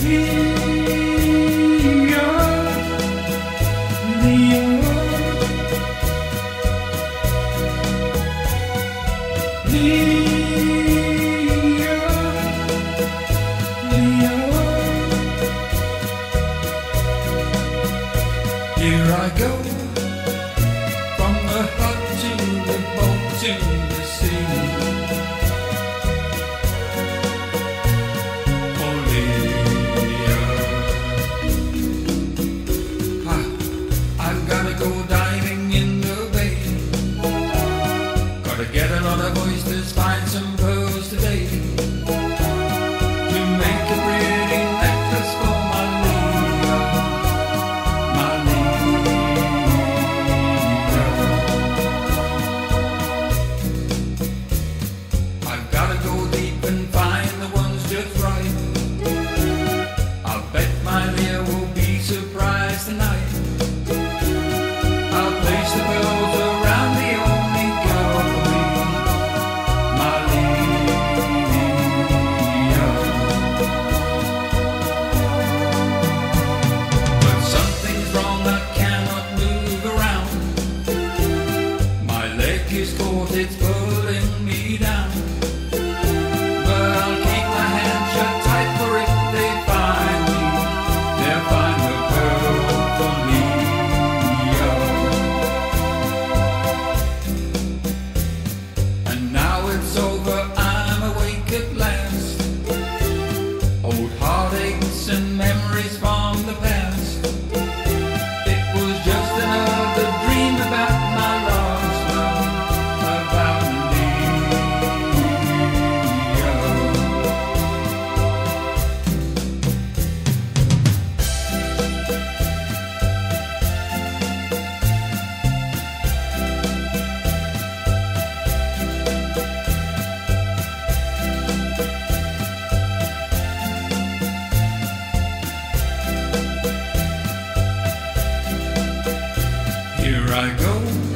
Here I go, from the hut to the boat to the sea. Oh, Leah, I've gotta go diving in the bay. Gotta get a lot of oysters, find some pearls today, to make a pretty necklace for my Leah, my Leah. I've gotta go deep and find the ones just right. I'll bet my Leah will be surprised tonight. I'll place the pearls around the only girl for me, my Leah. But something's wrong, I cannot move around. My leg is caught, it's pulling me down. But I'll keep my hand shut tight, for if they find me, they'll find the pearl for Leah. And now it's over, I'm awake at last. Old heartaches and memories from the past. It was just another dream about my lost love, about Leah. Here I go,